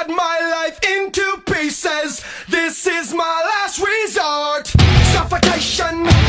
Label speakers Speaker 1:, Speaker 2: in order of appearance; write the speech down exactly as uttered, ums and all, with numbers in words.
Speaker 1: cut my life into pieces. This is my last resort. Suffocation.